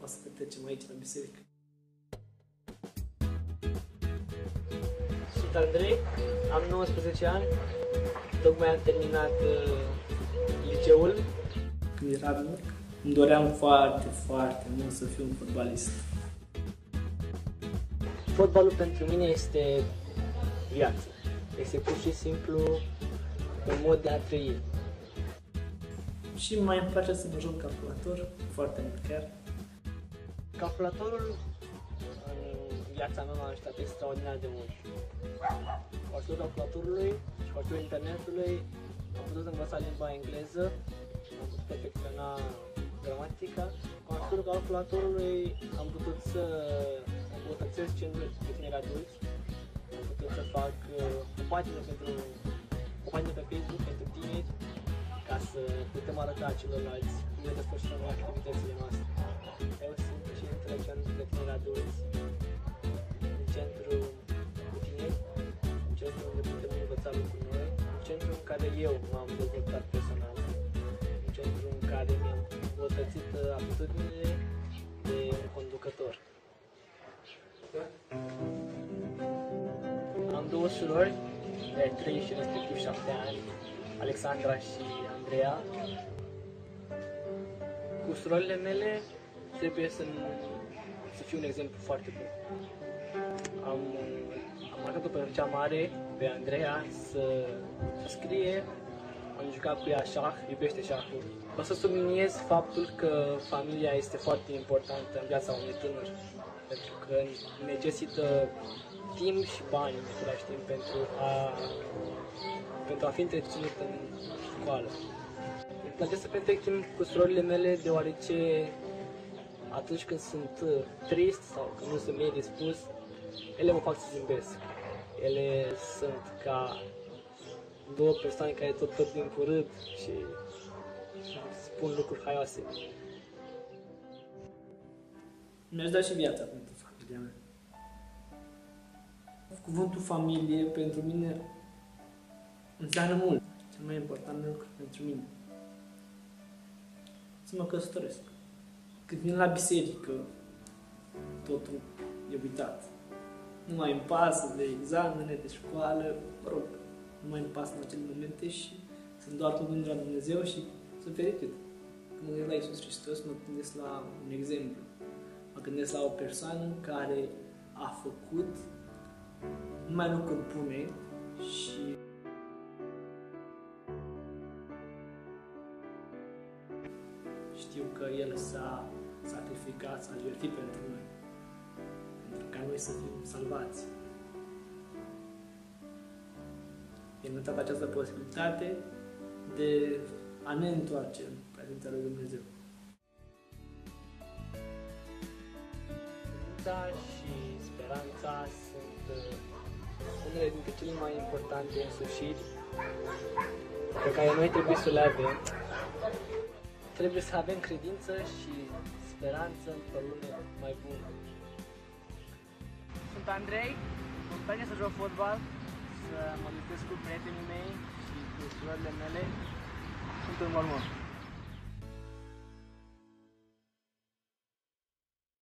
o să petrecem aici la biserică. Sunt Andrei, am 19 ani, tocmai am terminat liceul. Când eram mic, îmi doream foarte, foarte mult să fiu un fotbalist. Fotbalul pentru mine este viață. Este pur și simplu un mod de a trăi. Și mai îmi place să mă joc calculator, foarte mult chiar. Calculatorul în viața mea m-a ajutat extraordinar de mult. Cu ajutorul calculatorului și cu ajutorul internetului am putut învăța limba engleză, am putut perfecționa gramatica. Cu ajutorul calculatorului am putut să îmbunătățesc centrul de tineri adulți, am putut să fac o pagină pe Facebook pentru tineri, ca să putem arăta celorlalți cum ne desfășurăm activitățile noastre. Eu sunt președintele Centrului de Tineri Adulți, un centru cu tineri, un centru unde putem învăța lucruri noi, un centru în care eu m-am dezvoltat personal, un centru în care mi-am îmbunătățit aptitudinile de un conducător. Am două surori de 3 și respectiv 7 ani, Alexandra și Andreea. Cu surorile mele trebuie să fiu un exemplu foarte bun. Am marcat-o pe cea mare, pe Andreea, să scrie. Am jucat cu ea șah, iubește șahul. O să subliniez faptul că familia este foarte importantă în viața unui tânăr, pentru că necesită timp și bani în același timp pentru a fi întreținut în școală. Îmi place să petrec timp cu surorile mele, deoarece atunci când sunt trist sau când nu sunt bine dispus, ele mă fac să zâmbesc. Ele sunt ca două persoane care tot timpul râd și spun lucruri haioase. Mi-aș da și viața pentru familia mea. Cuvântul familie pentru mine înseamnă mult. Cel mai important lucru pentru mine. Să mă căsătoresc. Când vin la biserică, totul e uitat. Nu mai îmi pasă de examene, de școală, mă rog, nu mai îmi pasă în acele momente și sunt doar tot gândul la Dumnezeu și sunt fericit. Când mă gândesc la Iisus Hristos, mă gândesc la un exemplu. Mă gândesc la o persoană care a făcut numai lucruri bune și știu că El s-a sacrificat, s-a jertfit pentru noi, pentru ca noi să fim salvați. El ne-a dat această posibilitate de a ne întoarce în prezența lui Dumnezeu. Credința și speranța sunt unele dintre cele mai importante însușiri pe care noi trebuie să le avem. Trebuie să avem credință și speranță într-o lume mai bună. Sunt Andrei, îmi place să joc fotbal, să mă luptez cu prietenii mei și cu surorile mele. Sunt un mormon.